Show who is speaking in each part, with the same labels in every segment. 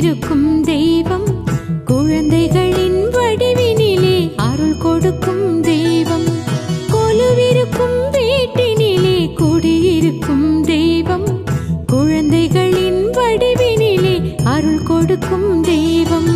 Speaker 1: கொலுவிருக்கும் தெய்வம் குழந்தைகளின் வடிவினிலே அருள் கொடுக்கும் தெய்வம் கொலுவிருக்கும் வீட்டினிலே குடியிருக்கும் தெய்வம் குழந்தைகளின் வடிவினிலே அருள் கொடுக்கும் தெய்வம்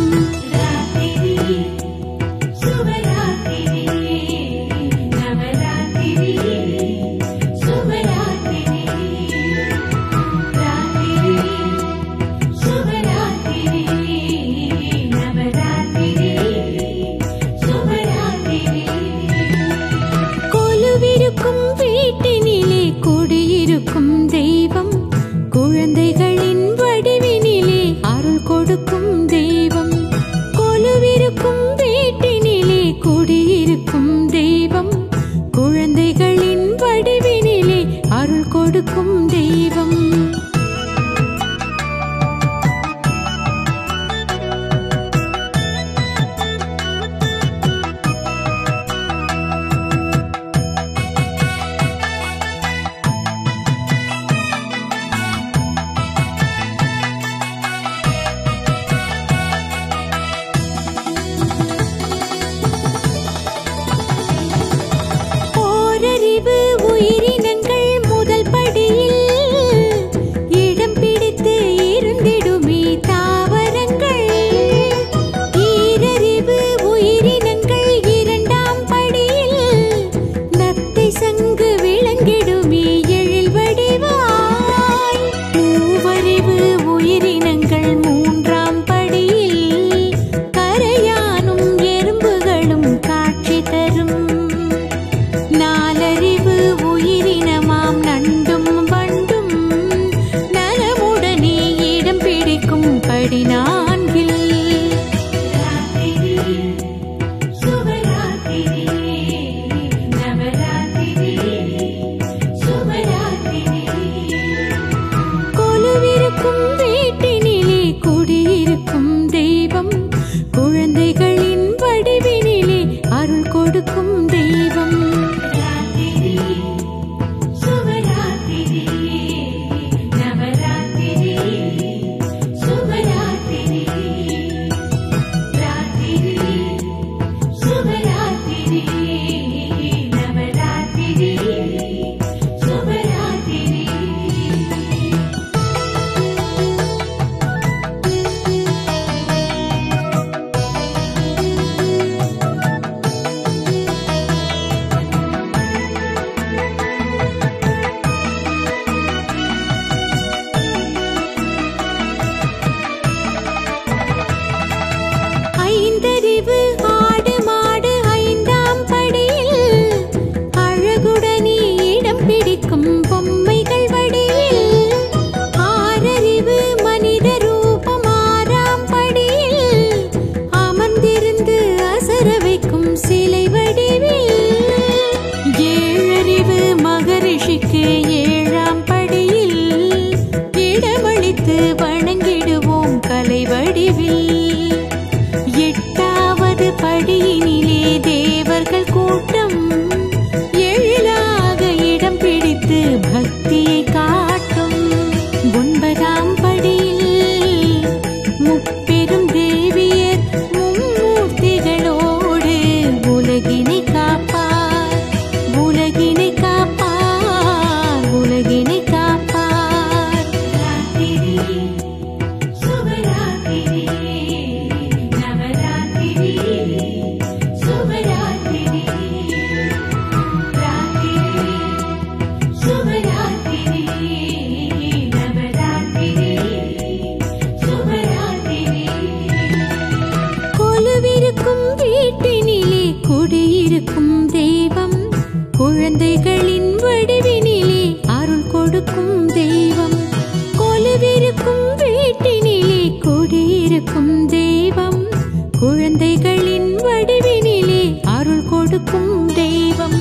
Speaker 1: குழந்தைகளின் வடிவினிலே அருள் கொடுக்கும் தெய்வம் கொலுவிருக்கும் வீட்டினிலே குடியிருக்கும் தெய்வம் குழந்தைகளின் வடிவினிலே அருள் கொடுக்கும் தெய்வம்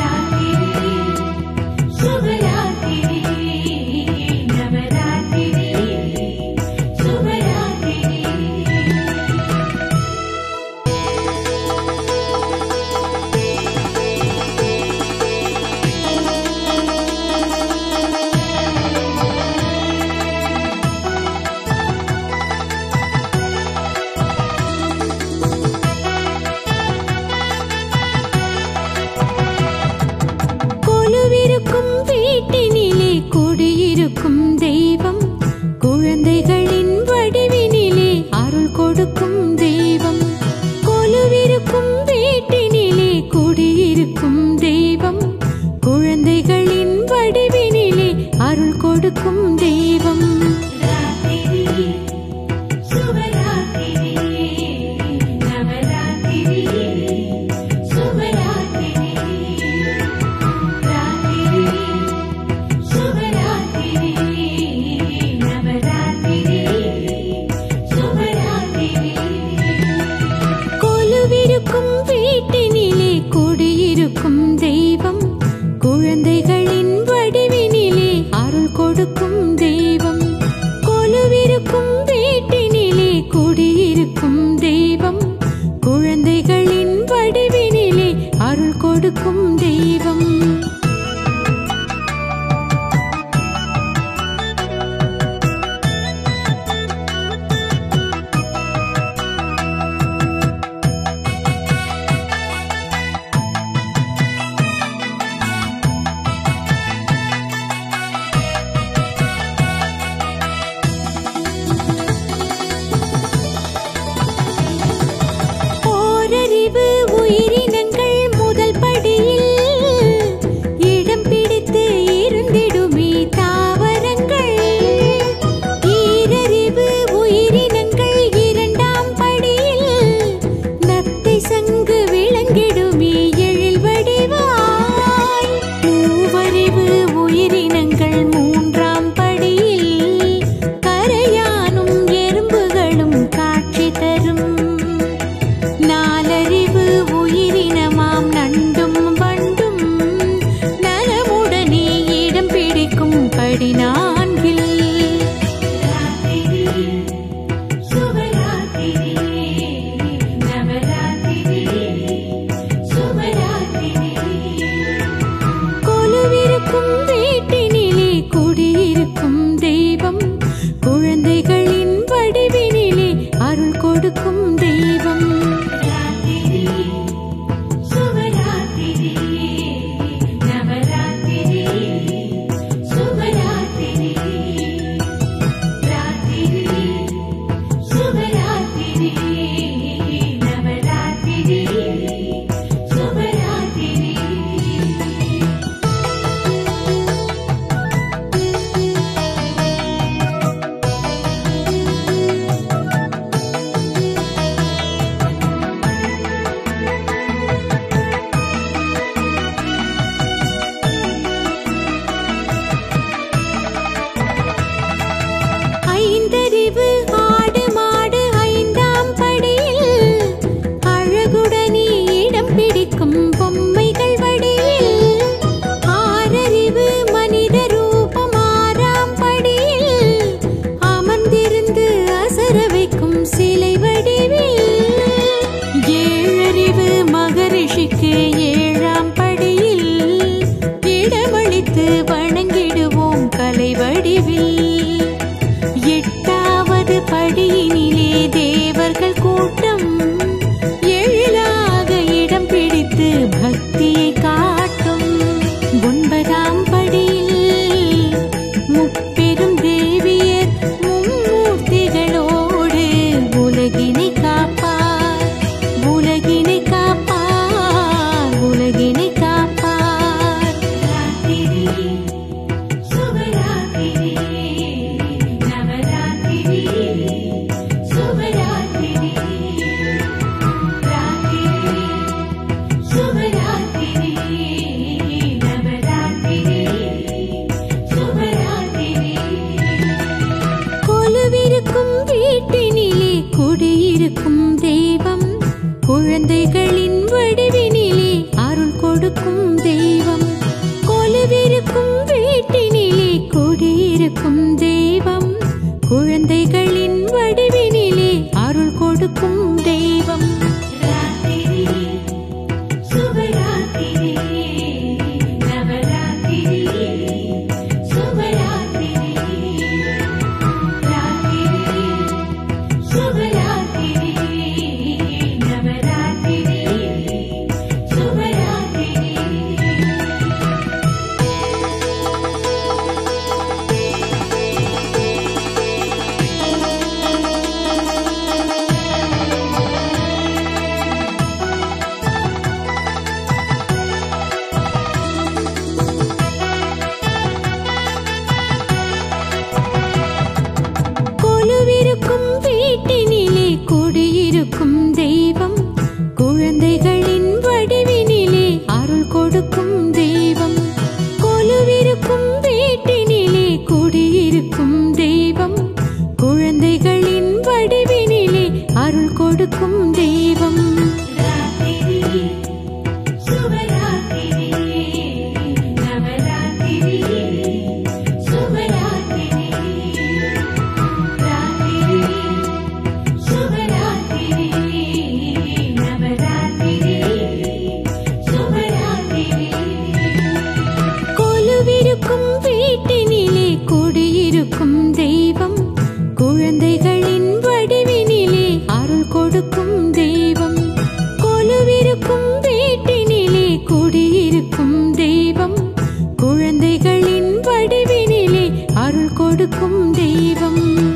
Speaker 2: Shubha Ratri.
Speaker 1: கொடுக்கும் தெய்வம். கொலுவிருக்கும் வீட்டினிலே குடியிருக்கும் தெய்வம், குழந்தைகளின் வடிவினிலே அருள் கொடுக்கும் தெய்வம். கொலுவிருக்கும் வீட்டினிலே குடியிருக்கும் தெய்வம், குழந்தைகளின் வடிவினிலே அருள் கொடுக்கும் தெய்வம். ஓரறிவு உயிரினங்கள் முதல் படியில் இடம் பிடித்து இருந்திடுமே தாவரங்கள். ஈரறிவு உயிரினங்கள் இரண்டாம் படியில் நத்தை சங்கு விளங்கிடுமே எழில் வடிவாய். மூவறிவு உயிரினங்கள் மூன்றாம் படியில் கரையானும் எறும்புகளும் காட்சி தரும். நாலறிவு உயிரினமாம் நண்டும் வண்டும் நலமுடனே இடம் பிடிக்கும் படி நான்கில். கொலுவிருக்கும் வீட்டினிலே குடியிருக்கும் தெய்வம், குழந்தைகளின் வடிவினிலே அருள் கொடுக்கும் தெய்வம். ஐந்தறிவு ஆடு மாடு ஐந்தாம் படியில் அழகுடனே இடம் பிடிக்கும் பொம்மைகள் வடிவில். ஆறறிவு மனித ரூபம் ஆறாம் படியில் அமர்ந்திருந்து அசர வைக்கும் சிலை வடிவில். ஏழறிவு மகரிஷிக்கு ஏழாம் படியில் இடமளித்து வணங்கிடுவோம் கலை வடிவில். எட்டாவது படியினிலே தேவர்கள் கூட்டம் எழிலாக இடம் பிடித்து பக்தியை காட்டும். ஒன்பதாம் படியில் முப்பெரும் தேவியர் மும்மூர்த்திகளோடு உலகினை காப்பார், உலகினை காப்பார், உலகினை காப்பார். கொலுவிருக்கும் வீட்டினிலே குடியிருக்கும் தெய்வம், குழந்தைகளின் வடிவினிலே அருள் கொடுக்கும் தெய்வம். கொலுவிருக்கும் வீட்டினிலே குடியிருக்கும் தெய்வம், குழந்தைகளின் வடிவினிலே அருள் கொடுக்கும் தெய்வம். இருக்கும் தெய்வம் குழந்தைகளின் வடிவினிலே அருள் கொடுக்கும் தெய்வம் கொலுவிருக்கும் வீட்டினிலே குடியிருக்கும் தெய்வம் குழந்தைகளின் வடிவினிலே அருள் கொடுக்கும் தெய்வம் கொலுவிருக்கும் வீட்டினிலே குடியிருக்கும் தெய்வம் குழந்தைகளின் வடிவினிலே அருள் கொடுக்கும் தெய்வம் கொலுவிருக்கும் வீட்டினிலே குடியிருக்கும் தெய்வம் குழந்தைகளின் வடிவினிலே அருள் கொடுக்கும் தெய்வம்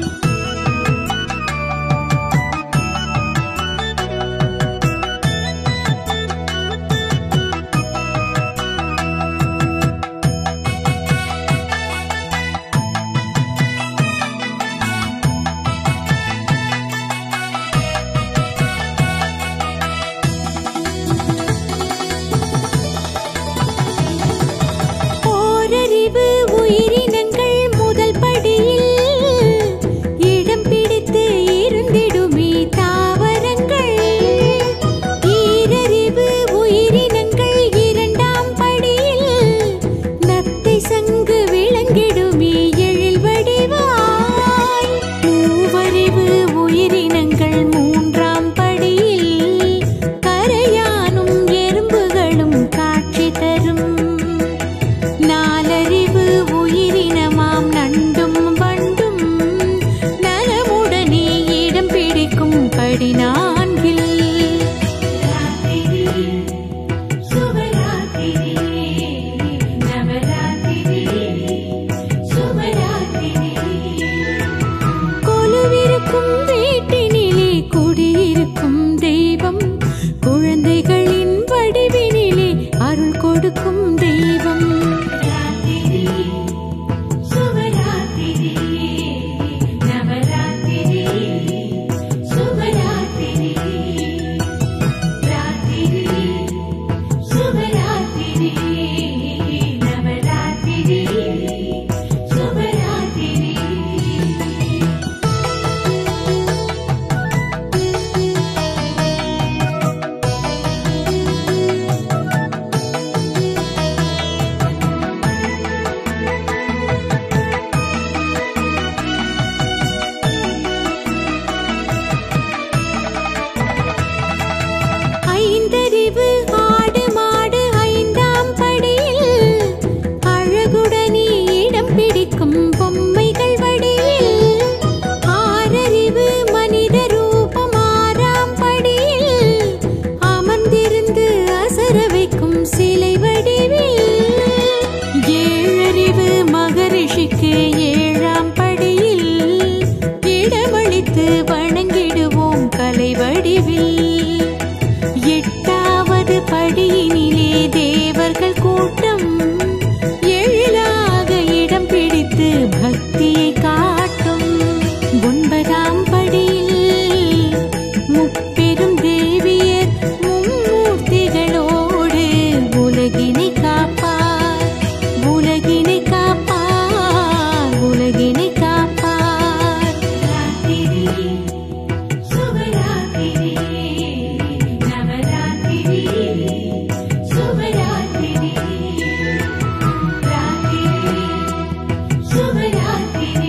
Speaker 1: உயிரினங்கள் முதல் படியில் இடம் பிடித்து இருந்திடுமே தாவரங்கள் ஈரறிவு உயிரினங்கள் இரண்டாம் படியில் நத்தை சங்கு விளங்கிடுமே எழில் வடிவாய் மூவறிவு உயிரினங்கள் மூன்றாம் படியில் கரையானும் எறும்புகளும் காட்சி தரும் நாலறிவு உயிரினமாம் நண்டும் வண்டும் நலமுடனே இடம் பிடிக்கும் படி நான்கில் கொலுவிருக்கும் வீட்டினிலே குடியிருக்கும் தெய்வம் குழந்தைகளின் வடிவினிலே அருள் கொடுக்கும் தெய்வம் ஐந்தறிவு ஆடு மாடு ஐந்தாம் படியில் அழகுடனே இடம் பிடிக்கும் பொம்மைகள் வடிவில் ஆறறிவு மனித ரூபம் ஆறாம் படியில் அமர்ந்திருந்து அசர வைக்கும் சிலை வடிவில் ஏழறிவு மகரிஷிக்கு ஏழாம் படியில் இடமளித்து வணங்கிடுவோம் கலை வடிவில் எட்டாவது படியினிலே தேவர்கள் கூட்டம் எழிலாக இடம் பிடித்து பக்தியை காட்டும் ஒன்பதாம் படியில் முப்பெரும் தேவியர் மும்மூர்த்திகளோடு உலகினை காப்பார் உலகினை காப்பார் உலகினை காப்பார்
Speaker 2: Subharatri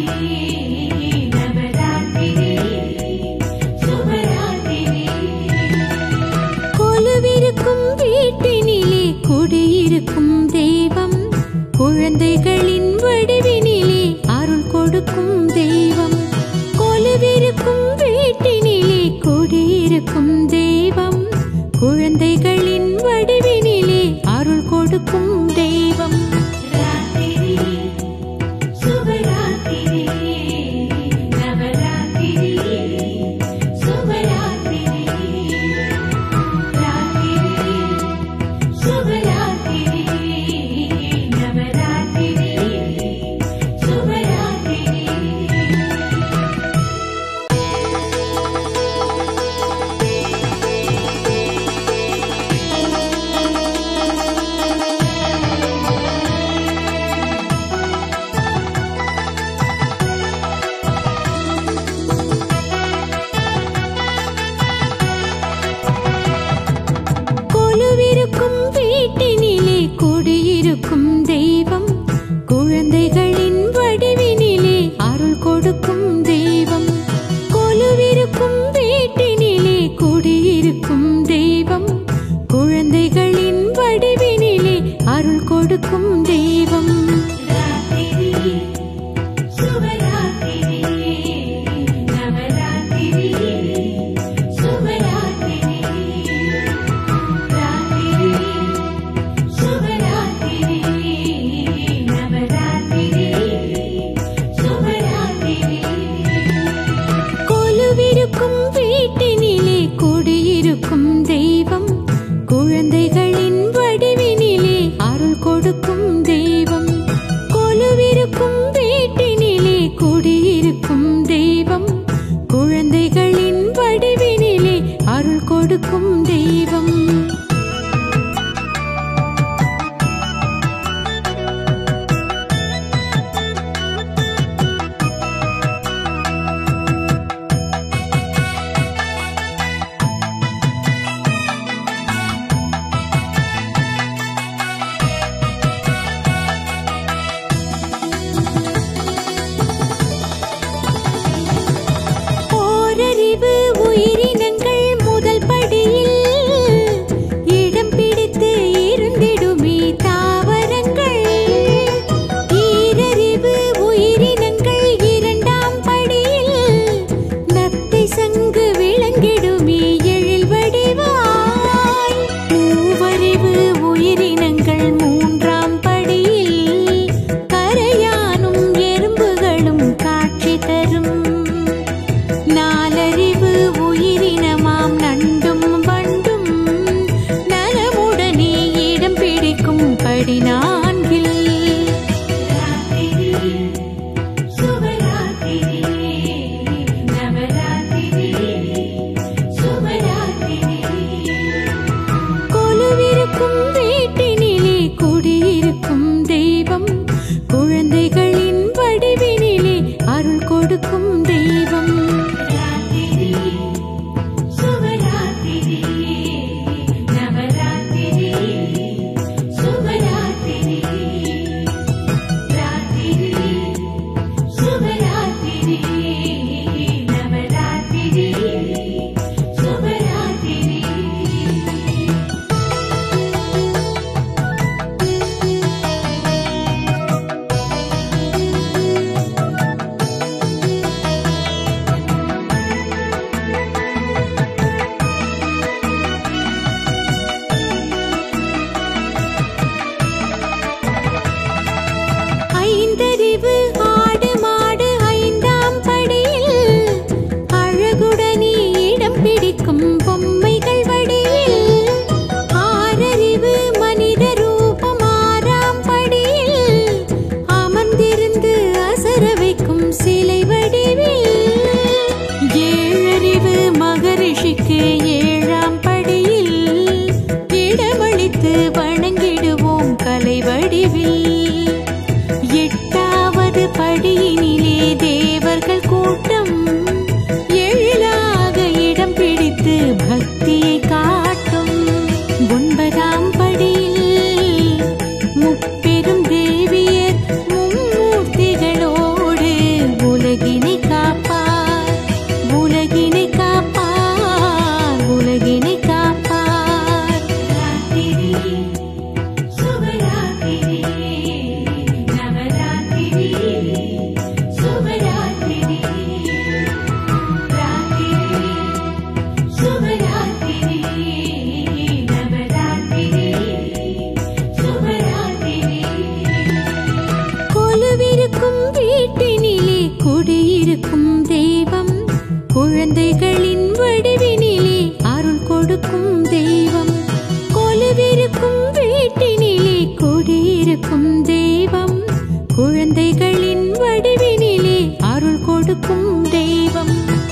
Speaker 1: கொலுவிருக்கும் தெய்வம் குழந்தைகளின் வடிவினிலே அருள் கொடுக்கும் தெய்வம் கொலுவிருக்கும் வீட்டினிலே குடியிருக்கும் தெய்வம் குழந்தைகளின் வடிவினிலே அருள் கொடுக்கும் தெய்வம்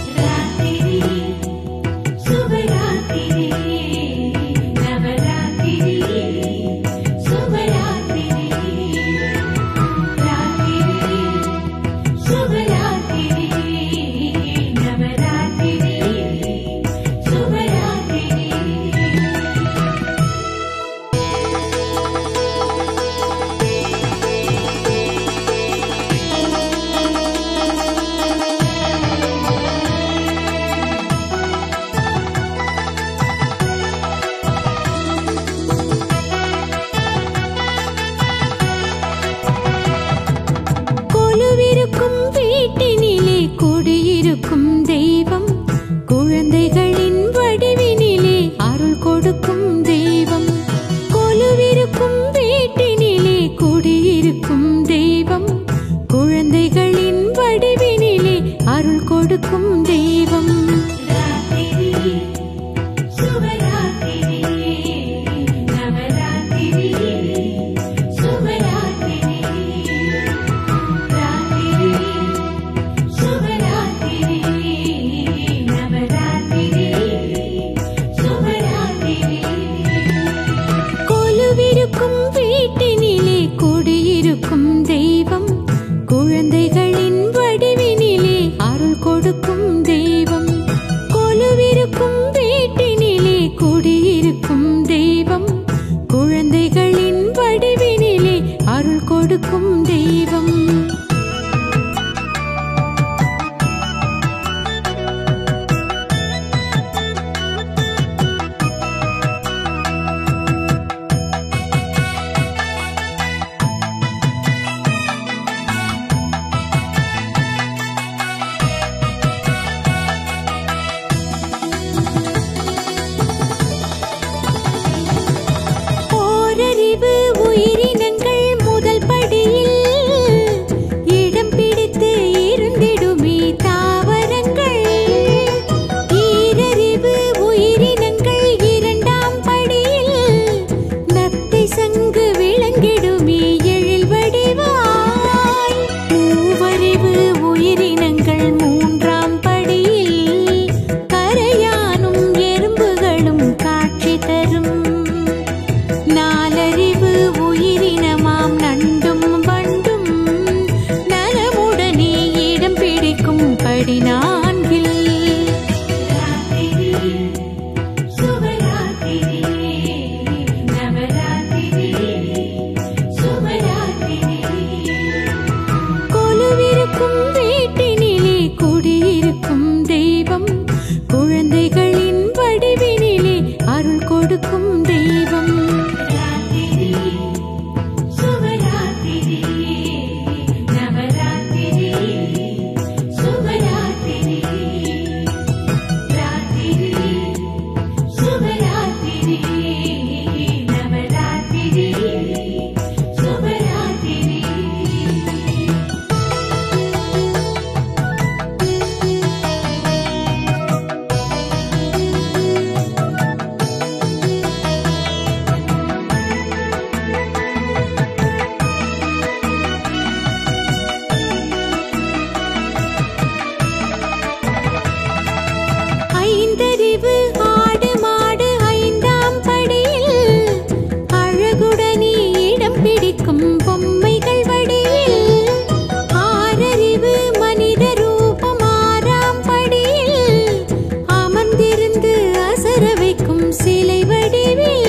Speaker 1: கொலுவிருக்கும் வீட்டினிலே குடியிருக்கும் தெய்வம் குழந்தைகளின் வடிவினிலே அருள் கொடுக்கும் தெய்வம் கொலுவிருக்கும் வீட்டினிலே குடியிருக்கும் தெய்வம் குழந்தைகளின் வடிவினிலே அருள் கொடுக்கும் தெய்வம் கொலுவிருக்கும் வீட்டினிலே குடியிருக்கும் தெய்வம் குழந்தைகளின் வடிவினிலே அருள் கொடுக்கும் தெய்வம் கொலுவிருக்கும் வீட்டினிலே குடியிருக்கும் தெய்வம் குழந்தைகளின் வடிவினிலே அருள் கொடுக்கும் தெய்வம் ஓரறிவு உயிரினங்கள் முதல் படியில் இடம் பிடித்து இருந்திடுமே தாவரங்கள் ஈரறிவு உயிரினங்கள் இரண்டாம் படியில் நத்தை சங்கு விளங்கிடுமே எழில் வடிவாய் மூவறிவு உயிரினங்கள் மூன்றாம் படியில் கரையானும் எறும்புகளும் காட்சி தரும் நாலறிவு உயிரினமாம் நண்டும் வண்டும் நலமுடனே இடம் பிடிக்கும் படி நான்கில் கொலுவிருக்கும் வீட்டினிலே குடியிருக்கும் தெய்வம் குழந்தைகளின் வடிவினிலே அருள் கொடுக்கும் தெய்வம் ஐந்தறிவு ஆடு மாடு ஐந்தாம் படியில் அழகுடனே இடம் பிடிக்கும் பொம்மைகள் வடிவில் ஆறறிவு மனித ரூபம் ஆறாம் படியில் அமர்ந்திருந்து அசர வைக்கும் சிலை வடிவில்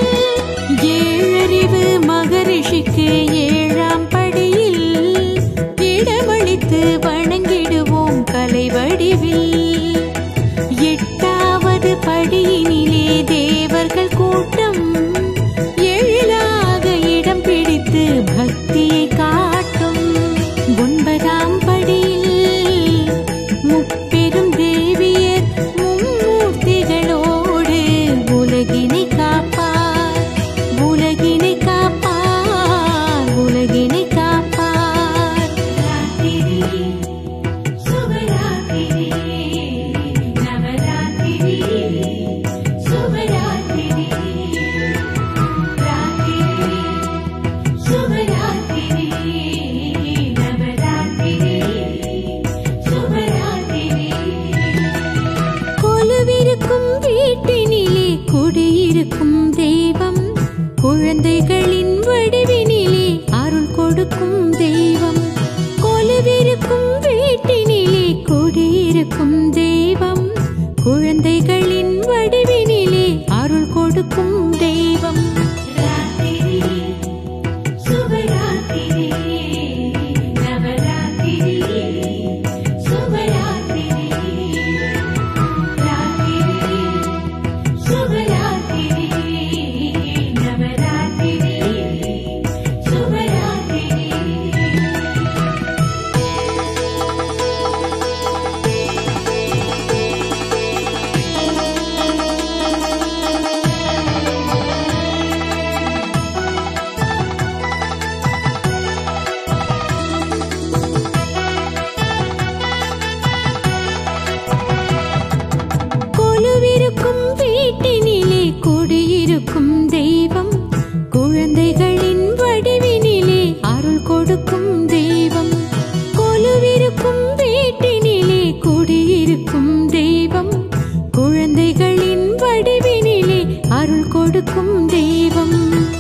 Speaker 1: ஏழறிவு மகரிஷிக்கு ஏழாம் படியில் இடமளித்து வணங்கிடுவோம் கலை வடிவில் எட்டாவது படியினிலே தேவர்கள் கூட்டம் எழிலாக இடம் பிடித்து பக்தியை காட்டும் ஒன்பதாம் படியில் முப்பெரும் தேவியர் மும்மூர்த்திகளோடு உலகினை காப்பார் உலகினை காப்பார் உலகினை காப்பார் கொலுவிருக்கும் தெய்வம் குழந்தைகளின் வடிவினிலே அருள் கொடுக்கும் தெய்வம். வீட்டினிலே குடியிருக்கும் தெய்வம் குழந்தைகளின் வடிவினிலே அருள் கொடுக்கும் தெய்வம். கொலுவிருக்கும் வீட்டினிலே குடியிருக்கும் தெய்வம் குழந்தைகளின் வடிவினிலே அருள் கொடுக்கும் தெய்வம்.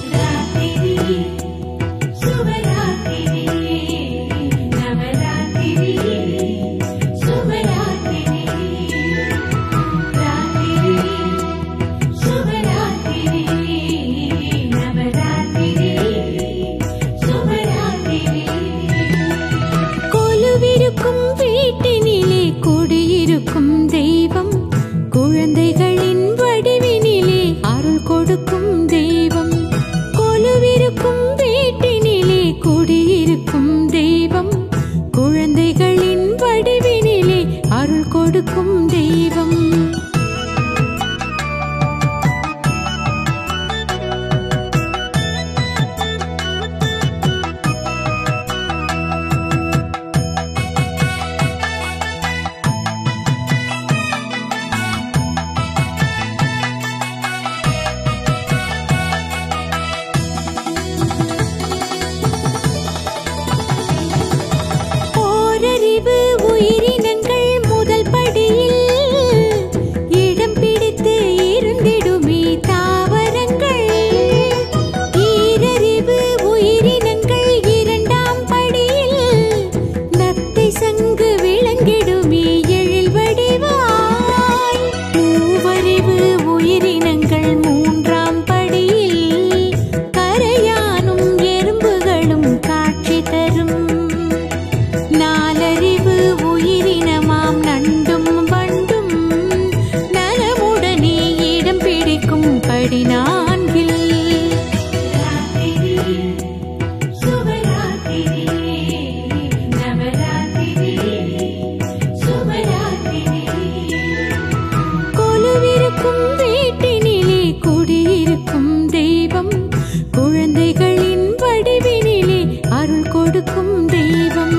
Speaker 1: வீட்டினிலே குடியிருக்கும் தெய்வம் குழந்தைகளின் வடிவினிலே அருள் கொடுக்கும் தெய்வம். கொலுவிருக்கும் வீட்டினிலே குடியிருக்கும் தெய்வம் குழந்தைகளின் வடிவினிலே அருள் கொடுக்கும் தெய்வம். உயிரினங்கள் முதல் படியில் இடம் பிடித்து இருந்திடுமே தாவரங்கள். ஈரறிவு உயிரினங்கள் இரண்டாம் படியில் நத்தை சங்கு விளங்கிடுமே எழில் வடிவாய். மூவறிவு உயிரினங்கள் மூன்றாம் படியில் கரையானும் எறும்புகளும் காட்சி தரும். நாலறிவு உயிரினமாம் நண்டும் வண்டும் நலமுடனே இடம் பிடிக்கும் படி நான்கில். கொலுவிருக்கும் வீட்டினிலே குடியிருக்கும் தெய்வம் குழந்தைகளின் வடிவினிலே அருள் கொடுக்கும் தெய்வம்.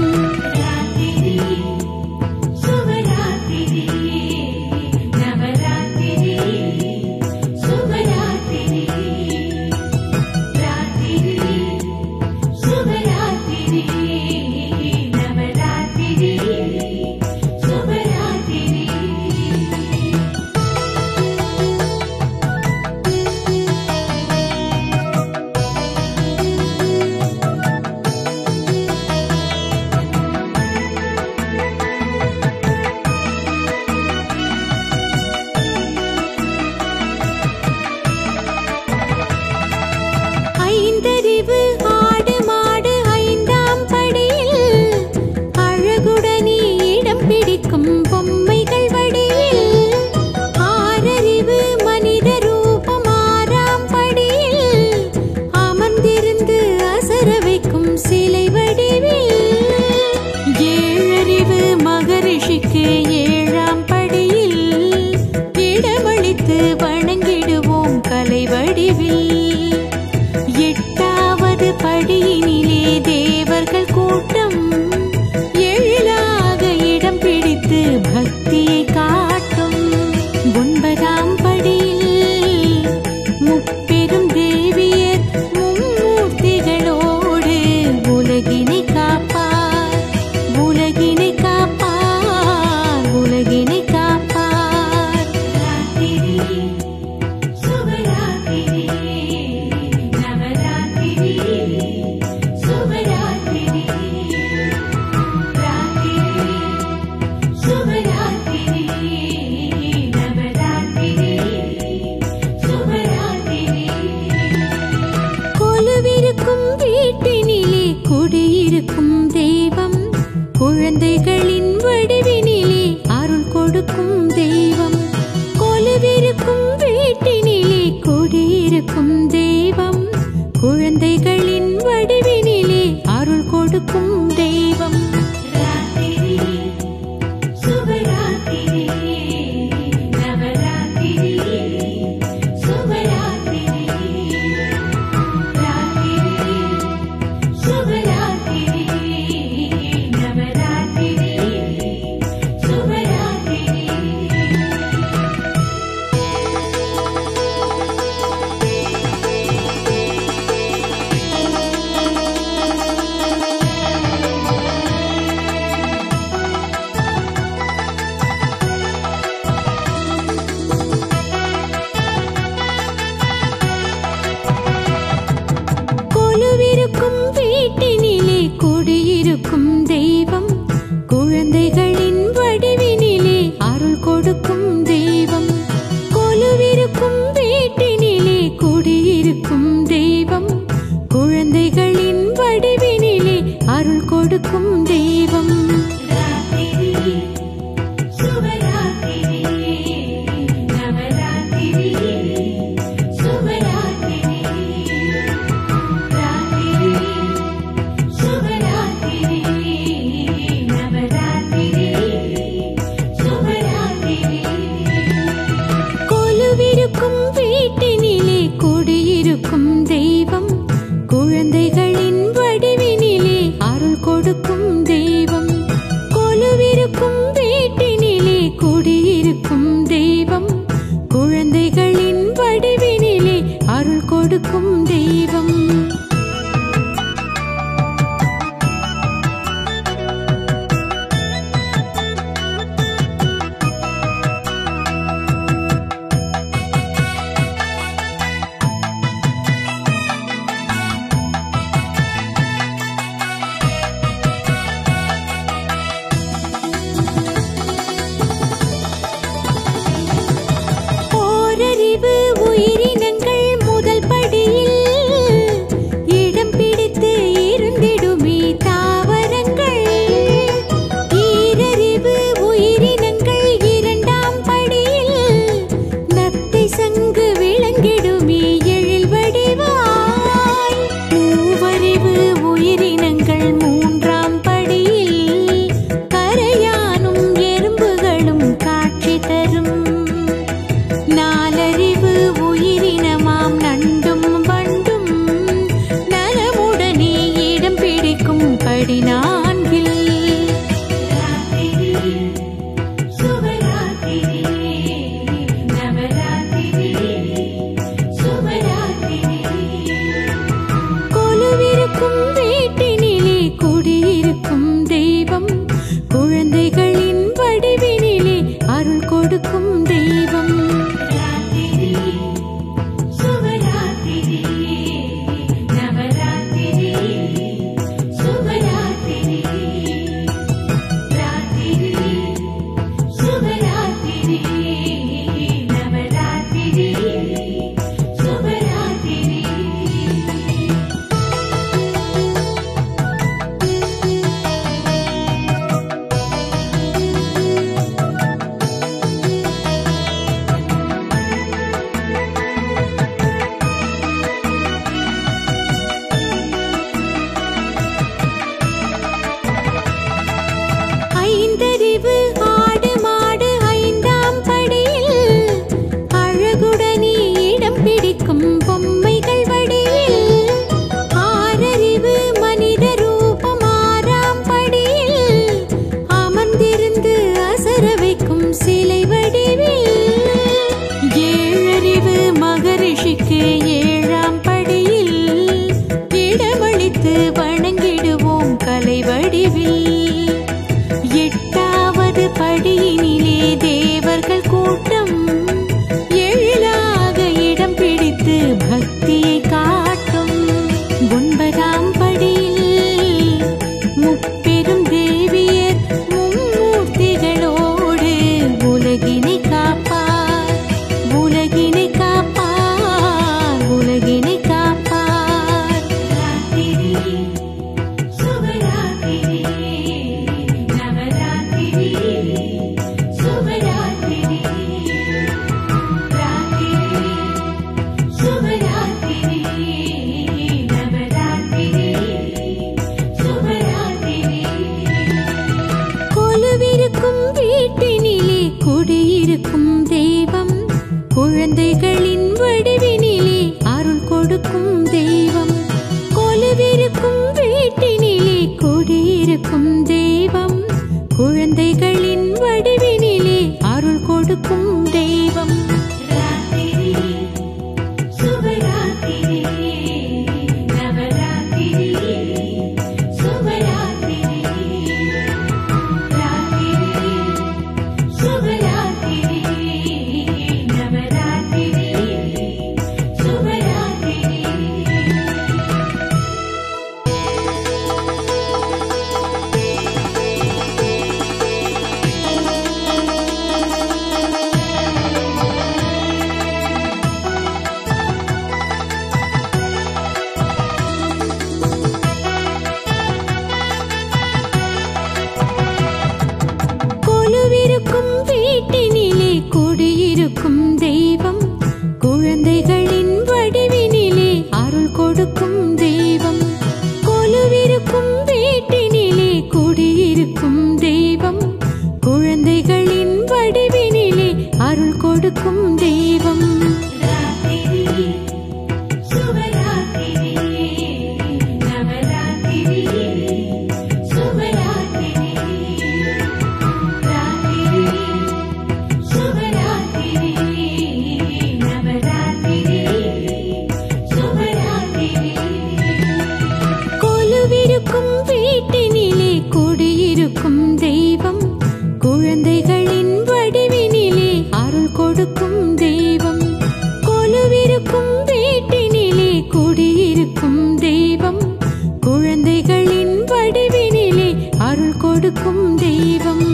Speaker 1: ஐந்தறிவு ஆடு மாடு ஐந்தாம் படியில் அழகுடனே இடம் பிடிக்கும் பொம்மைகள் வடிவில். ஆறறிவு மனித ரூபம் ஆறாம் படியில் அமர்ந்திருந்து அசர வைக்கும் சிலை வடிவில். ஏழறிவு மகரிஷிக்கு ஏழாம் படியில் இடமளித்து வணங்கிடுவோம் கலை வடிவில். எட்டாவது படியினிலே தேவர்கள் கூட்டம் எழிலாக இடம் பிடித்து பக்தியை காட்டும். ஒன்பதாம் படியில் முப்பெரும் தேவியர் மும்மூர்த்திகளோடு உலகினை காப்பார் உலகினை காப்பார். குழந்தைகளின் வடிவினிலே அருள் கொடுக்கும் தெய்வம். கொலுவிருக்கும் வீட்டினிலே குடியிருக்கும் தெய்வம். குழந்தைகளின் வடிவினிலே அருள் கொடுக்கும் தெய்வம். கொலுவிருக்கும் வீட்டினிலே குடியிருக்கும் தெய்வம். குழந்தைகளின் வடிவினிலே அருள் கொடுக்கும் தெய்வம். கொலுவிருக்கும் வீட்டினிலே குடியிருக்கும் தெய்வம். குழந்தைகளின் வடிவினிலே அருள் கொடுக்கும் தெய்வம். கொலுவிருக்கும் வீட்டினிலே குடியிருக்கும் தெய்வம். குழந்தைகளின் வடிவினிலே அருள் கொடுக்கும் தெய்வம். கொலுவிருக்கும் வீட்டினிலே குடியிருக்கும் தெய்வம். குழந்தைகளின் வடிவினிலே அருள் கொடுக்கும் தெய்வம். ஓரறிவு உயிரினங்கள் முதல் படியில் இடம் பிடித்து இருந்திடுமே தாவரங்கள். ஈரறிவு உயிரினங்கள் இரண்டாம் படியில் நத்தை சங்கு விளங்கிடுமே எழில் வடிவாய். மூவறிவு உயிரினங்கள் மூன்றாம் படியில் கரையானும் எறும்புகளும் காட்சி தரும். நாலறிவு உயிரினமாம் நண்டும் வண்டும் நலமுடனே இடம் பிடிக்கும் படி நான்கில். கொலுவிருக்கும் வீட்டினிலே குடியிருக்கும் தெய்வம். குழந்தைகளின் வடிவினிலே அருள் கொடுக்கும் தெய்வம். ஐந்தறிவு ஆடு மாடு ஐந்தாம் படியில் அழகுடனே இடம் பிடிக்கும் பொம்மைகள் வடிவில். ஆறறிவு மனித ரூபம் ஆறாம் படியில் அமர்ந்திருந்து அசர வைக்கும் சிலை வடிவில். ஏழறிவு மகரிஷிக்கு ஏழாம் படியில் இடமளித்து வணங்கிடுவோம் கலை வடிவில். எட்டாவது படியினிலே தேவர்கள் கூட்டம் எழிலாக இடம் பிடித்து பக்தியை காட்டும். ஒன்பதாம் படியில் முப்பெரும் தேவியர் மும்மூர்த்திகளோடு உலகினை காப்பார். உலகினை காப்பார். உலகினை காப்பார். குழந்தைகளின் வடிவினிலே அருள் கொடுக்கும் தெய்வம். வீட்டினிலே குடியிருக்கும் தெய்வம், குழந்தைகளின் வடிவினிலே அருள் கொடுக்கும் தெய்வம். கொலுவிருக்கும் வீட்டினிலே குடியிருக்கும் தெய்வம், குழந்தைகளின் வடிவினிலே அருள் கொடுக்கும் தெய்வம். வீட்டினிலே குடியிருக்கும் தெய்வம், குழந்தைகளின் வடிவினிலே அருள் கொடுக்கும் தெய்வம். கொலுவிருக்கும் வீட்டினிலே குடியிருக்கும் தெய்வம், குழந்தைகளின் வடிவினிலே அருள் கொடுக்கும் தெய்வம்.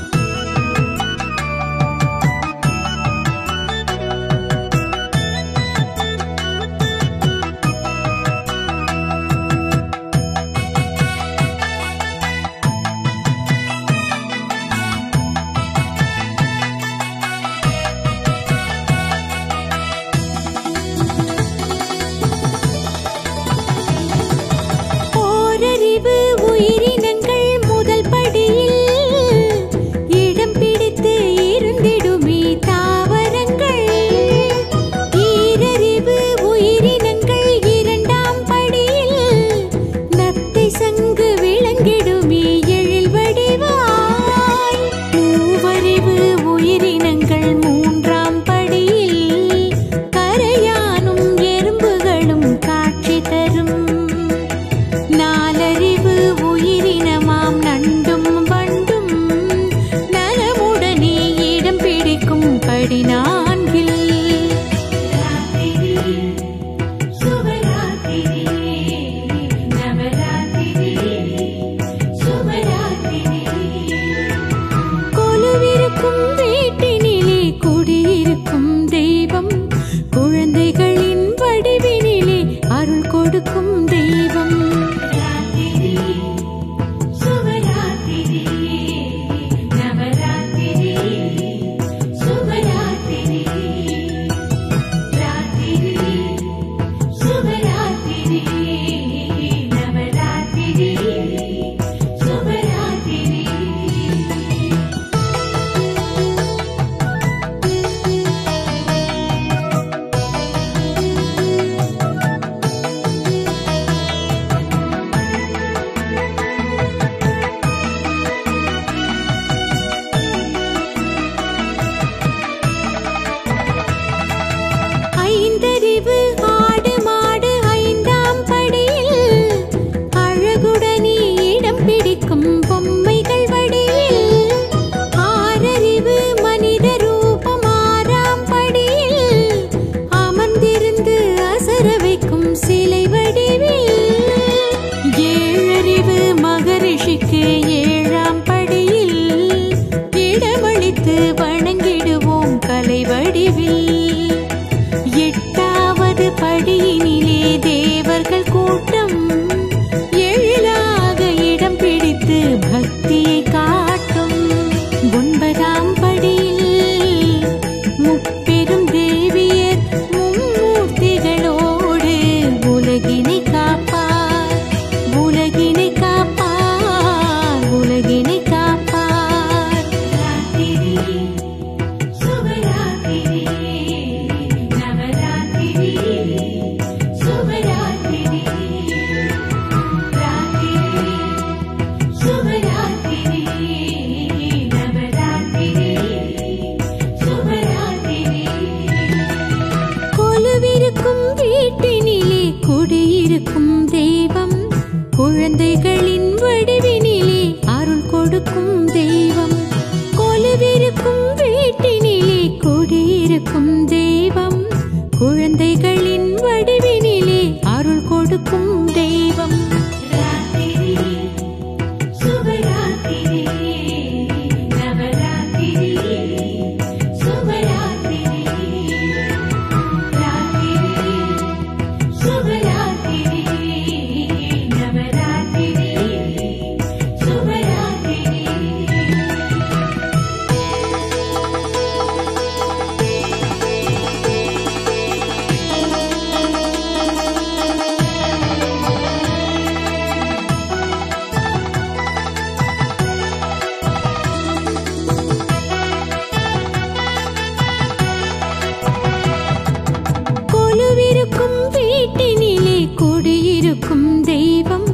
Speaker 1: உயிரினங்கள் முதல் படியில் இடம் பிடித்து இருந்திடுமே தாவரங்கள். ஈரறிவு உயிரினங்கள் இரண்டாம் படியில் நத்தை சங்கு விளங்கிடுமே எழில் வடிவாய். மூவறிவு உயிரினங்கள் மூன்றாம் படியில் கரையானும் எறும்புகளும் காட்சி தரும். நாலறிவு உயிரினமாம் நண்டும் வண்டும் நலமுடனே இடம் பிடிக்கும் படி நான்கில். கொலுவிருக்கும் வீட்டினிலே குடியிருக்கும் தெய்வம், குழந்தைகளின் வடிவினிலே அருள் கொடுக்கும் தெய்வம். நவராத்திரி குடியிருக்கும் தெய்வம்